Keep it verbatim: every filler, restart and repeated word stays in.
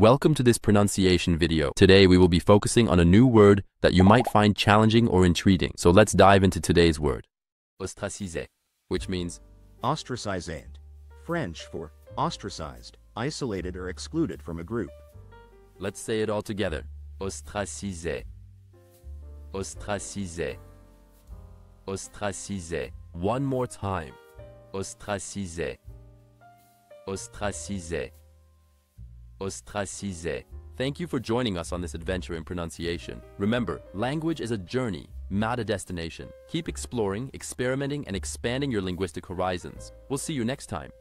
Welcome to this pronunciation video. Today we will be focusing on a new word that you might find challenging or intriguing. So let's dive into today's word. Ostraciser, which means Ostracisaient, French for ostracized, isolated or excluded from a group. Let's say it all together. Ostraciser. Ostraciser. Ostraciser. One more time. Ostraciser. Ostraciser. Ostraciser. Thank you for joining us on this adventure in pronunciation. Remember, language is a journey, not a destination. Keep exploring, experimenting, and expanding your linguistic horizons. We'll see you next time.